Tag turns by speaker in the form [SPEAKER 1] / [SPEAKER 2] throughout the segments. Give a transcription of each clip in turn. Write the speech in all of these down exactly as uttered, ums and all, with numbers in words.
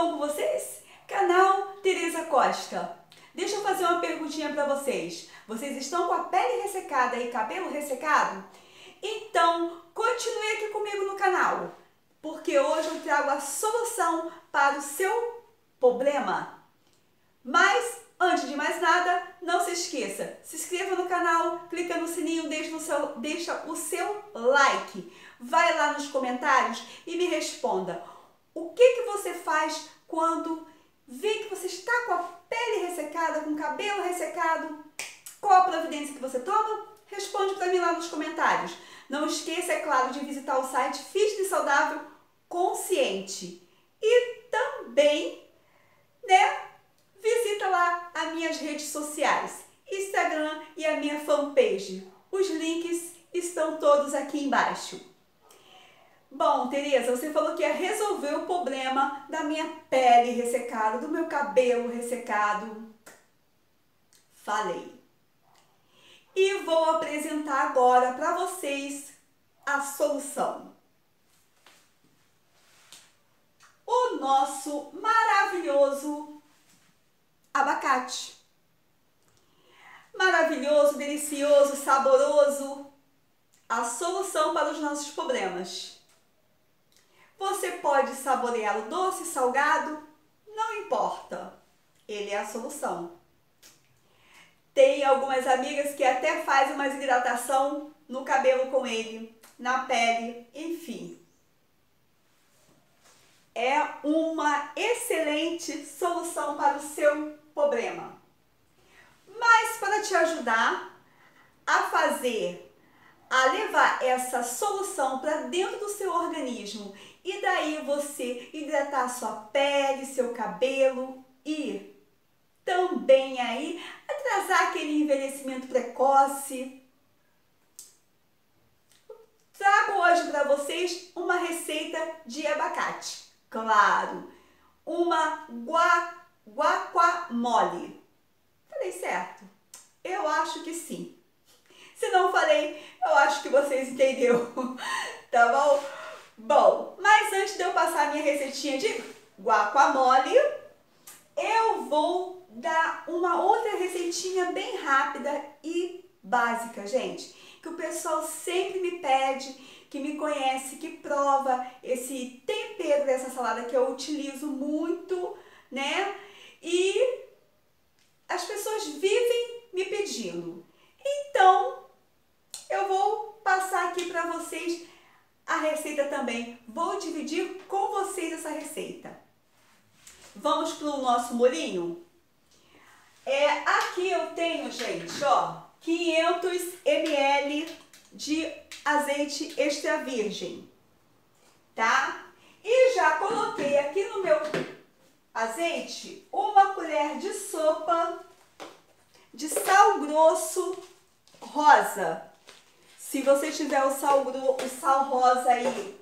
[SPEAKER 1] bom com vocês? Canal Tereza Costa. Deixa eu fazer uma perguntinha para vocês. Vocês estão com a pele ressecada e cabelo ressecado? Então, continue aqui comigo no canal, porque hoje eu trago a solução para o seu problema. Mas, antes de mais nada, não se esqueça, se inscreva no canal, clica no sininho, deixa o seu, deixa o seu like. Vai lá nos comentários e me responda. O que, que você faz quando vê que você está com a pele ressecada, com o cabelo ressecado? Qual a providência que você toma? Responde para mim lá nos comentários. Não esqueça, é claro, de visitar o site Fitness e Saudável Consciente. E também, né, visita lá as minhas redes sociais, Instagram e a minha fanpage. Os links estão todos aqui embaixo. Bom, Tereza, você falou que ia resolver o problema da minha pele ressecada, do meu cabelo ressecado. Falei. E vou apresentar agora para vocês a solução. O nosso maravilhoso abacate. Maravilhoso, delicioso, saboroso. A solução para os nossos problemas. Você pode saboreá-lo doce, salgado, não importa. Ele é a solução. Tem algumas amigas que até fazem uma hidratação no cabelo com ele, na pele, enfim. É uma excelente solução para o seu problema. Mas para te ajudar a fazer, a levar essa solução para dentro do seu organismo e daí você hidratar sua pele, seu cabelo e também aí atrasar aquele envelhecimento precoce. Trago hoje para vocês uma receita de abacate. Claro, uma gua, guacamole. Falei certo? Eu acho que sim. Se não falei, eu acho que vocês entenderam, tá bom? Bom, mas antes de eu passar a minha receitinha de guacamole, eu vou dar uma outra receitinha bem rápida e básica, gente, que o pessoal sempre me pede, que me conhece, que prova esse tempero dessa salada que eu utilizo muito, né? E as pessoas vivem me pedindo. Então, eu vou passar aqui para vocês a receita também. Vou dividir com vocês essa receita. Vamos para o nosso molhinho? É, aqui eu tenho, gente, ó, quinhentos mililitros de azeite extra virgem, tá? E já coloquei aqui no meu azeite uma colher de sopa de sal grosso rosa. Se você tiver o sal, o sal rosa aí,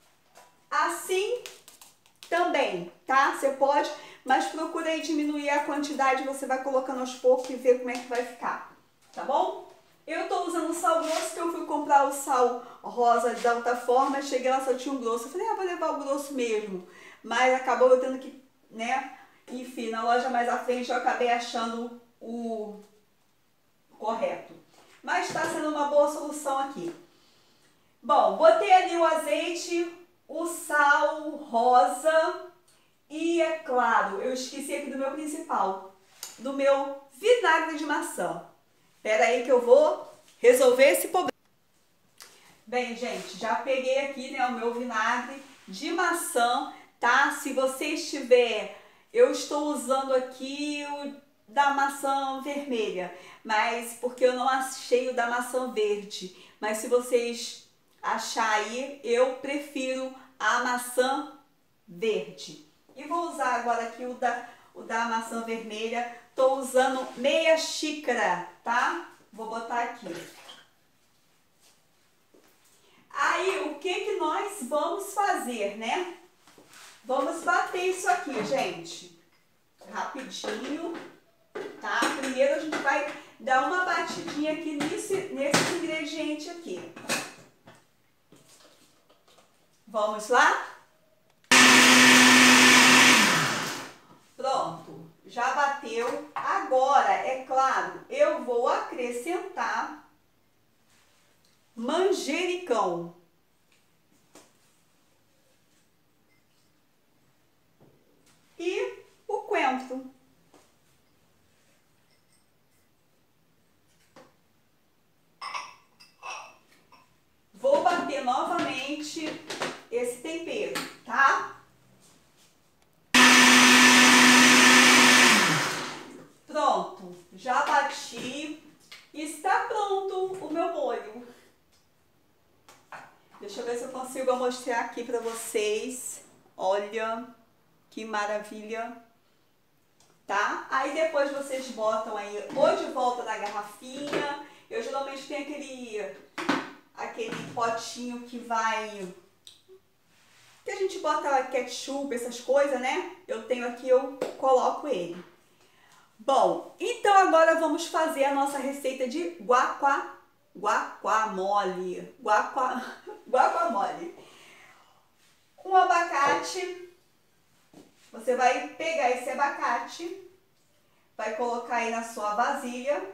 [SPEAKER 1] assim também, tá? Você pode, mas procura aí diminuir a quantidade, você vai colocando aos poucos e ver como é que vai ficar, tá bom? Eu tô usando o sal grosso, que eu fui comprar o sal rosa da outra forma, cheguei lá, só tinha um grosso. Eu falei, ah, vou levar o grosso mesmo. Mas acabou eu tendo que, né? Enfim, na loja mais à frente eu acabei achando o correto. Mas está sendo uma boa solução aqui. Bom, botei ali o azeite, o sal rosa e, é claro, eu esqueci aqui do meu principal, do meu vinagre de maçã. Espera aí que eu vou resolver esse problema. Bem, gente, já peguei aqui, né, o meu vinagre de maçã, tá? Se você estiver, eu estou usando aqui o da maçã vermelha, mas porque eu não achei o da maçã verde. Mas se vocês acharem aí, eu prefiro a maçã verde. E vou usar agora aqui o da, o da maçã vermelha. Tô usando meia xícara, tá? Vou botar aqui. Aí, o que que nós vamos fazer, né? Vamos bater isso aqui, gente. Rapidinho. Tá? Primeiro a gente vai dar uma batidinha aqui nesse, nesse ingrediente aqui. Vamos lá? bateu. Agora, é claro, eu vou acrescentar manjericão. E o coentro. Vou bater novamente esse tempero, tá? Pronto, já bati. Está pronto o meu molho. Deixa eu ver se eu consigo mostrar aqui para vocês. Olha que maravilha, tá? Aí depois vocês botam aí ou de volta na garrafinha. Eu geralmente tenho aquele aquele potinho que vai, que a gente bota ketchup, essas coisas, né? Eu tenho aqui, eu coloco ele. Bom, então agora vamos fazer a nossa receita de guacua, guacamole, guacua, guacamole. Um abacate, você vai pegar esse abacate, vai colocar aí na sua vasilha.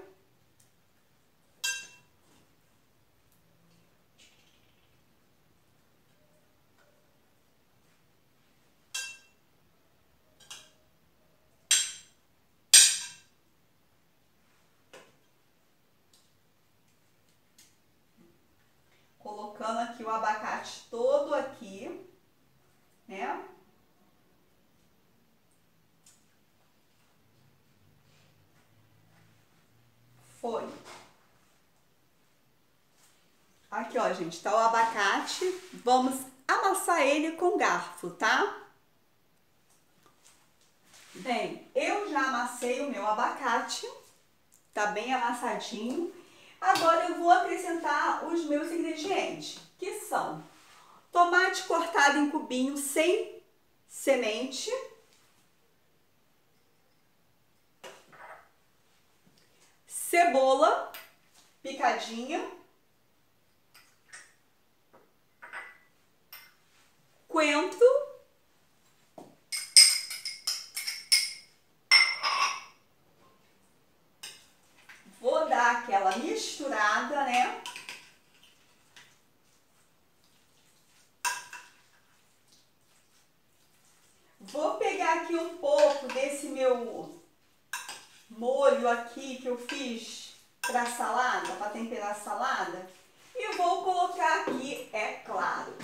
[SPEAKER 1] Colocando aqui o abacate todo aqui, né? Foi. Aqui, ó, gente, tá o abacate. Vamos amassar ele com garfo, tá? Bem, eu já amassei o meu abacate, tá bem amassadinho. Agora eu vou acrescentar os meus ingredientes, que são tomate cortado em cubinho sem semente, cebola picadinha, coentro, vou dar aquela misturada, né? Vou pegar aqui um pouco desse meu molho aqui que eu fiz para salada, para temperar a salada, e vou colocar aqui, é claro.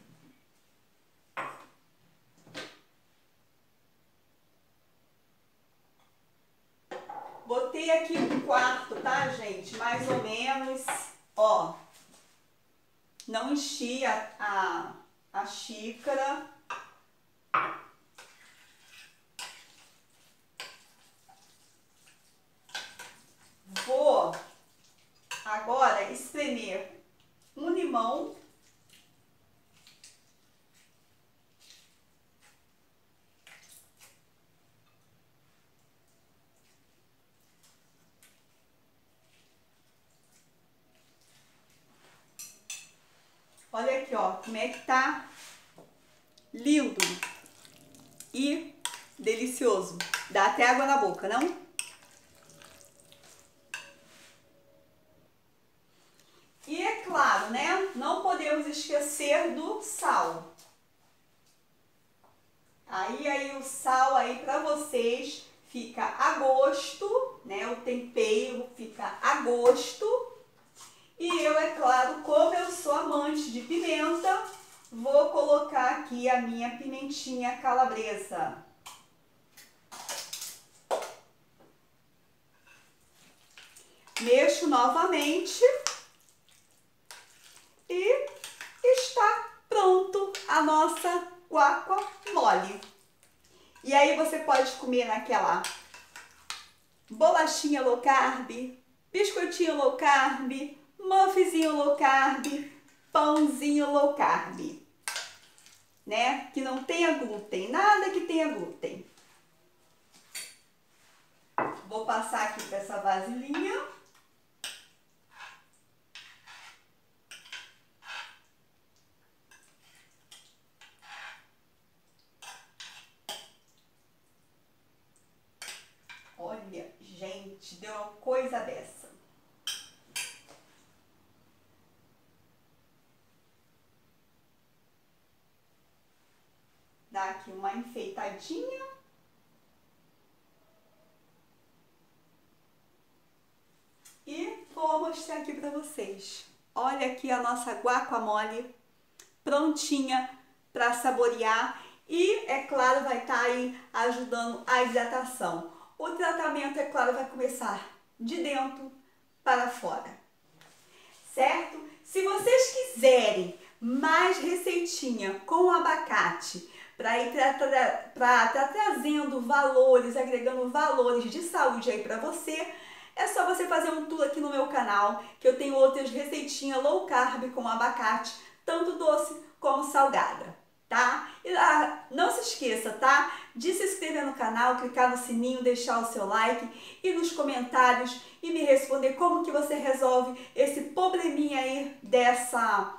[SPEAKER 1] Botei aqui um quarto, tá, gente? Mais ou menos, ó. Não enchi a, a, a xícara. Vou agora espremer um limão. Olha aqui, ó, como é que tá lindo e delicioso. Dá até água na boca, não? E é claro, né? Não podemos esquecer do sal. Aí, aí o sal aí para vocês fica a gosto, né? O tempero fica a gosto. E eu, é claro, como eu sou amante de pimenta, vou colocar aqui a minha pimentinha calabresa. Mexo novamente e está pronto a nossa guacamole. E aí você pode comer naquela bolachinha low carb, biscoitinho low carb, muffzinho low carb, pãozinho low carb, né? Que não tenha glúten, nada que tenha glúten. Vou passar aqui para essa vasilhinha. Olha, coisa dessa. Dá aqui uma enfeitadinha. E vou mostrar aqui para vocês. Olha aqui a nossa guacamole prontinha para saborear. E, é claro, vai estar aí ajudando a hidratação. O tratamento, é claro, vai começar de dentro para fora. Certo? Se vocês quiserem mais receitinha com abacate, para ir tra tra pra, tá trazendo valores, agregando valores de saúde aí para você, é só você fazer um tour aqui no meu canal, que eu tenho outras receitinhas low carb com abacate, tanto doce como salgada, tá? E ah, não se esqueça, tá? De se inscrever no canal, clicar no sininho, deixar o seu like e nos comentários e me responder como que você resolve esse probleminha aí dessa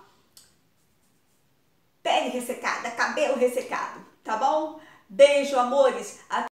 [SPEAKER 1] pele ressecada, cabelo ressecado, tá bom? Beijo, amores! Até